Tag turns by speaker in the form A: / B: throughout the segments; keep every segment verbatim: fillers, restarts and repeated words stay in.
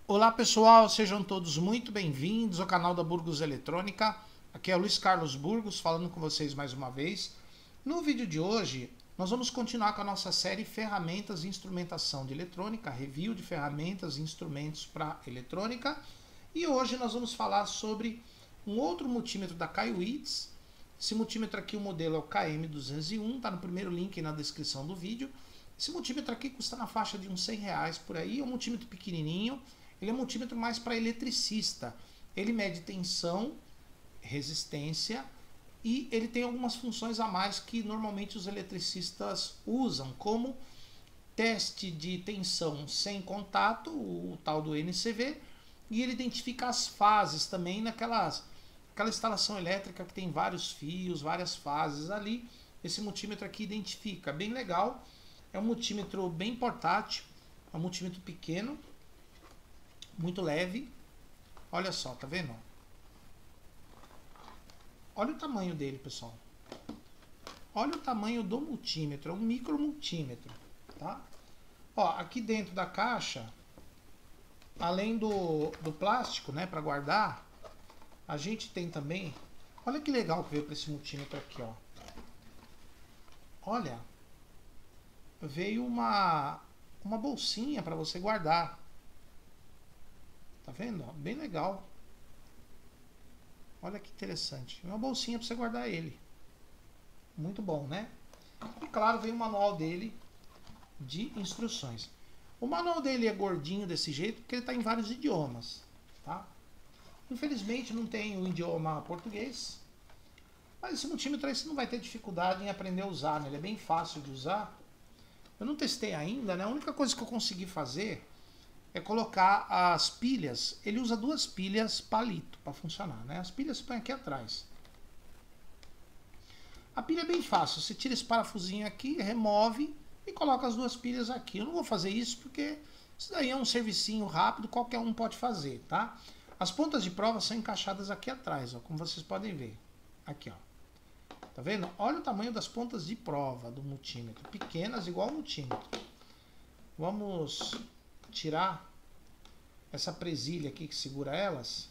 A: Olá pessoal, sejam todos muito bem-vindos ao canal da Burgos Eletrônica. Aqui é o Luiz Carlos Burgos falando com vocês mais uma vez. No vídeo de hoje nós vamos continuar com a nossa série Ferramentas e Instrumentação de Eletrônica, review de ferramentas e instrumentos para eletrônica. E hoje nós vamos falar sobre um outro multímetro da Kaiowitz. Esse multímetro aqui, o modelo é o K M duzentos e um, está no primeiro link aí na descrição do vídeo. Esse multímetro aqui custa na faixa de uns cem reais por aí, é um multímetro pequenininho. Ele é um multímetro mais para eletricista. Ele mede tensão, resistência e ele tem algumas funções a mais que normalmente os eletricistas usam, como teste de tensão sem contato, o tal do N C V, e ele identifica as fases também naquelas, aquela instalação elétrica que tem vários fios, várias fases ali. Esse multímetro aqui identifica, bem legal. É um multímetro bem portátil, é um multímetro pequeno, muito leve. Olha só, tá vendo? Olha o tamanho dele, pessoal. Olha o tamanho do multímetro, é um micro multímetro, tá? Ó, aqui dentro da caixa, além do, do plástico, né, para guardar, a gente tem também, olha que legal que veio para esse multímetro aqui, ó. Olha, veio uma uma bolsinha para você guardar. Tá vendo? Bem legal. Olha que interessante. Uma bolsinha para você guardar ele. Muito bom, né? E claro, vem o manual dele de instruções. O manual dele é gordinho desse jeito porque ele está em vários idiomas, tá? Infelizmente não tem o idioma português. Mas esse multímetro aí você não vai ter dificuldade em aprender a usar, né? Ele é bem fácil de usar. Eu não testei ainda, né? A única coisa que eu consegui fazer é colocar as pilhas. Ele usa duas pilhas palito para funcionar, né? As pilhas você põe aqui atrás. A pilha é bem fácil. Você tira esse parafusinho aqui, remove e coloca as duas pilhas aqui. Eu não vou fazer isso porque isso daí é um servicinho rápido, qualquer um pode fazer, tá? As pontas de prova são encaixadas aqui atrás, ó, como vocês podem ver. Aqui, ó. Tá vendo? Olha o tamanho das pontas de prova do multímetro. Pequenas, igual ao multímetro. Vamos tirar essa presilha aqui que segura elas.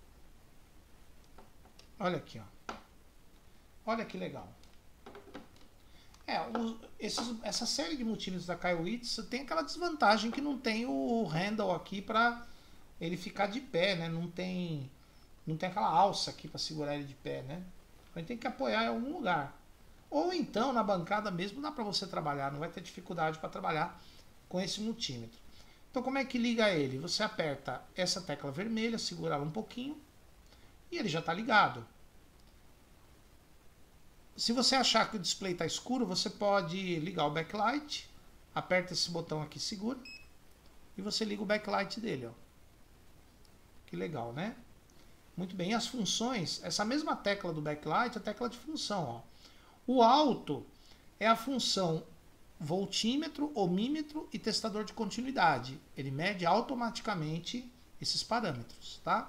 A: Olha aqui, ó. Olha que legal. É, o, esses, essa série de multímetros da Kaiowitz tem aquela desvantagem que não tem o handle aqui para ele ficar de pé, né? Não tem, não tem aquela alça aqui para segurar ele de pé, né? A gente tem que apoiar em algum lugar. Ou então na bancada mesmo dá para você trabalhar, não vai ter dificuldade para trabalhar com esse multímetro. Então como é que liga ele? Você aperta essa tecla vermelha, segura ela um pouquinho e ele já está ligado. Se você achar que o display está escuro, você pode ligar o backlight, aperta esse botão aqui, segura, e você liga o backlight dele, ó. Que legal, né? Muito bem, e as funções, essa mesma tecla do backlight é a tecla de função, ó. O alto é a função voltímetro, ohmímetro e testador de continuidade. Ele mede automaticamente esses parâmetros, tá?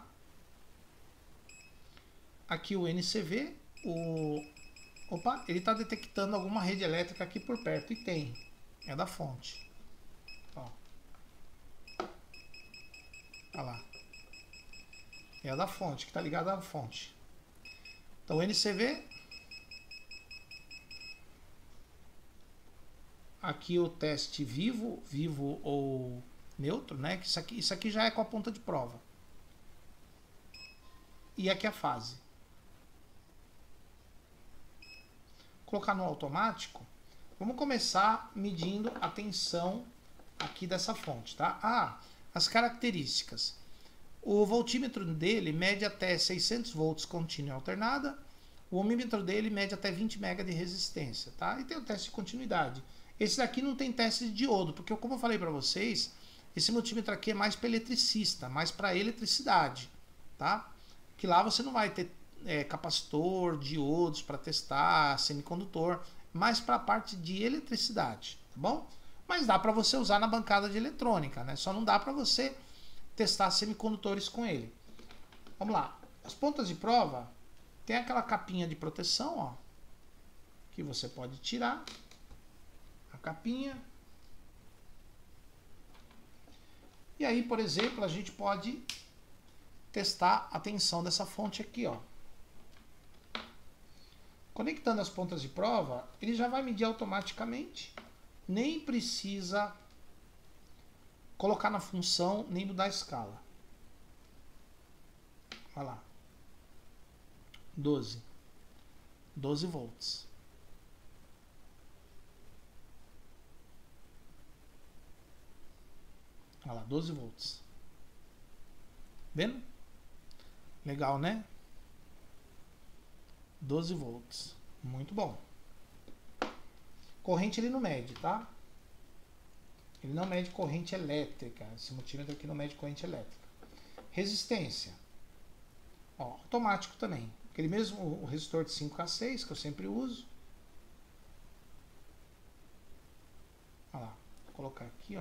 A: Aqui o N C V, o... Opa, ele está detectando alguma rede elétrica aqui por perto, e tem. É da fonte. Ó. Olha lá. É a da fonte, que está ligada à fonte. Então o N C V... Aqui o teste vivo, vivo ou neutro, né? Isso aqui, isso aqui já é com a ponta de prova. E aqui a fase. Vou colocar no automático. Vamos começar medindo a tensão aqui dessa fonte, tá? Ah, as características. O voltímetro dele mede até seiscentos volts contínua alternada. O ohmímetro dele mede até vinte mega de resistência, tá? E tem o teste de continuidade. Esse daqui não tem teste de diodo, porque como eu falei para vocês, esse multímetro aqui é mais para eletricista, mais para eletricidade, tá? Que lá você não vai ter é, capacitor, diodos para testar, semicondutor, mais para a parte de eletricidade, tá bom? Mas dá para você usar na bancada de eletrônica, né? Só não dá para você testar semicondutores com ele. Vamos lá. As pontas de prova tem aquela capinha de proteção, ó, que você pode tirar. A capinha. E aí, por exemplo, a gente pode testar a tensão dessa fonte aqui, ó. Conectando as pontas de prova, ele já vai medir automaticamente. Nem precisa colocar na função, nem mudar a escala. Olha lá. doze. doze volts. Olha lá, doze volts. Vendo? Legal, né? doze volts. Muito bom. Corrente ele não mede, tá? Ele não mede corrente elétrica. Esse multímetro aqui não mede corrente elétrica. Resistência. Ó, automático também. Aquele mesmo o resistor de cinco K seis que eu sempre uso. Olha lá. Vou colocar aqui, ó.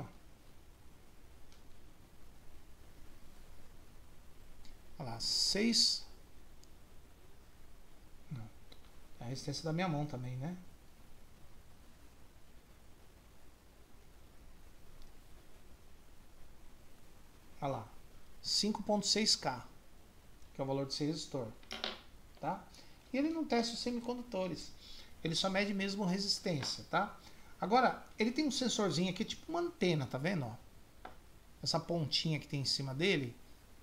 A: Olha lá, seis. Não. É a resistência da minha mão também, né? Olha lá. cinco ponto seis K, que é o valor desse resistor. Tá? E ele não testa os semicondutores. Ele só mede mesmo resistência, tá? Agora, ele tem um sensorzinho aqui, tipo uma antena, tá vendo? Ó? Essa pontinha que tem em cima dele.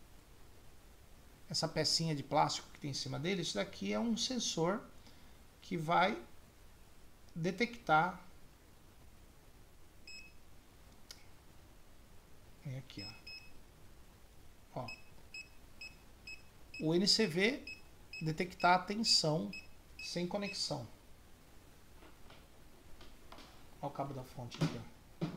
A: Essa pecinha de plástico que tem em cima dele, isso daqui é um sensor que vai detectar. Vem aqui, ó. Ó. O N C V detectar a tensão sem conexão. Olha o cabo da fonte aqui, ó.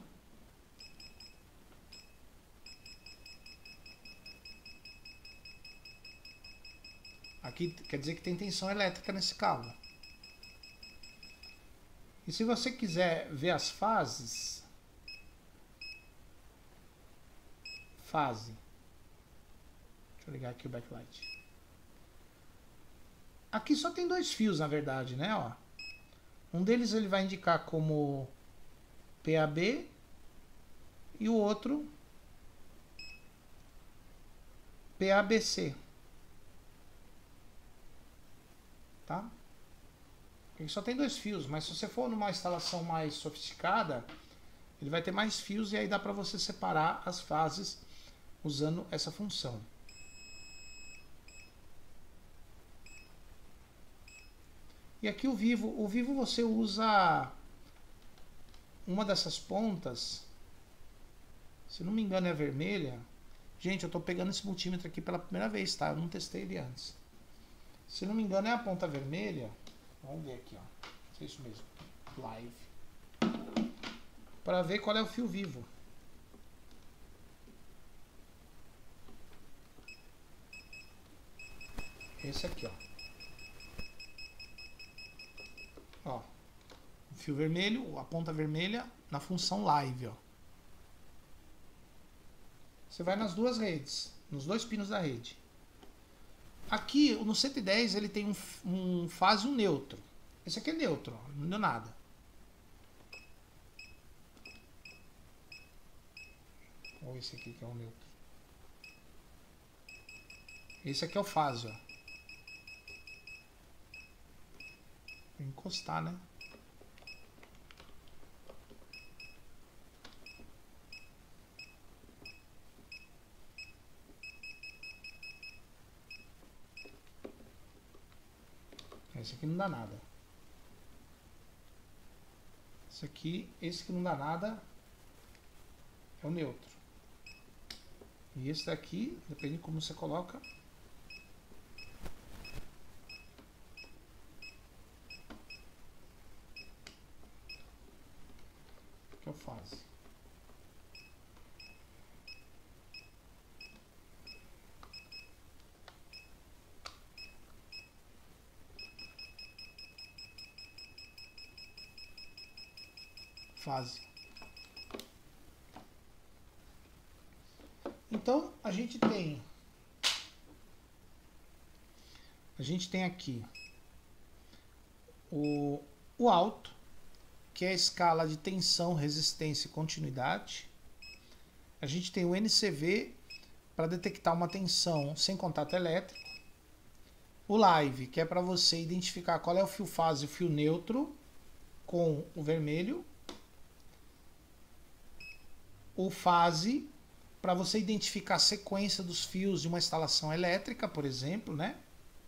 A: Aqui quer dizer que tem tensão elétrica nesse cabo. E se você quiser ver as fases, fase. Deixa eu ligar aqui o backlight. Aqui só tem dois fios, na verdade, né? Ó. Um deles ele vai indicar como P A B e o outro P A B C. Tá? Ele só tem dois fios, mas se você for numa instalação mais sofisticada, ele vai ter mais fios e aí dá para você separar as fases usando essa função. E aqui o vivo, o vivo você usa uma dessas pontas, se não me engano é a vermelha. Gente, eu estou pegando esse multímetro aqui pela primeira vez, tá? Eu não testei ele antes. Se não me engano é a ponta vermelha. Vamos ver aqui, ó. Se é isso mesmo. Live. Para ver qual é o fio vivo. Esse aqui, ó. Ó. O fio vermelho, a ponta vermelha na função live, ó. Você vai nas duas redes, nos dois pinos da rede. Aqui, no cento e dez, ele tem um, um fase e um neutro. Esse aqui é neutro, ó, não deu nada. Ou esse aqui que é o neutro. Esse aqui é o fase, ó. Vou encostar, né? Esse aqui não dá nada. Esse aqui, esse que não dá nada é o neutro. E esse daqui, depende de como você coloca. Que é o fase. Fase. Então a gente tem a gente tem aqui o, o alto, que é a escala de tensão, resistência e continuidade. A gente tem o N C V para detectar uma tensão sem contato elétrico. O Live, que é para você identificar qual é o fio fase e o fio neutro com o vermelho. O Fase, para você identificar a sequência dos fios de uma instalação elétrica, por exemplo, né?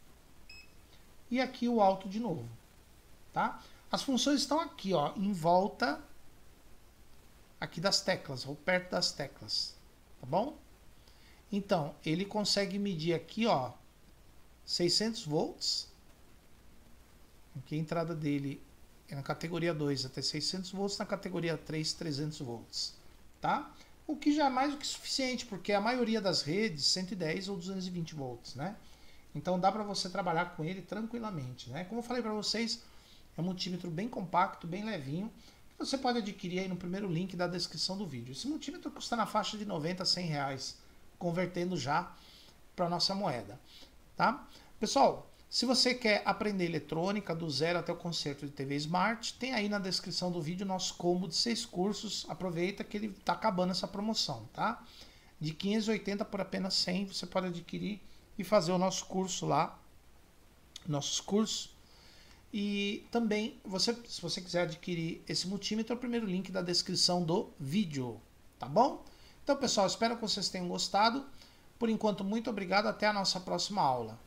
A: E aqui o alto de novo, tá? As funções estão aqui, ó, em volta aqui das teclas, ou perto das teclas, tá bom? Então, ele consegue medir aqui, ó, seiscentos volts. Aqui a entrada dele é na categoria dois até seiscentos volts, na categoria três, trezentos volts, tá? O que já é mais do que suficiente, porque a maioria das redes, cento e dez ou duzentos e vinte volts, né? Então dá para você trabalhar com ele tranquilamente, né? Como eu falei para vocês, é um multímetro bem compacto, bem levinho, que você pode adquirir aí no primeiro link da descrição do vídeo. Esse multímetro custa na faixa de noventa a cem reais, convertendo já para nossa moeda, tá? Pessoal, se você quer aprender eletrônica do zero até o conserto de T V Smart, tem aí na descrição do vídeo nosso combo de seis cursos. Aproveita que ele está acabando essa promoção, tá? De quinhentos e oitenta por apenas cem, você pode adquirir e fazer o nosso curso lá, nossos cursos. E também, você, se você quiser adquirir esse multímetro, é o primeiro link da descrição do vídeo, tá bom? Então, pessoal, espero que vocês tenham gostado. Por enquanto, muito obrigado. Até a nossa próxima aula.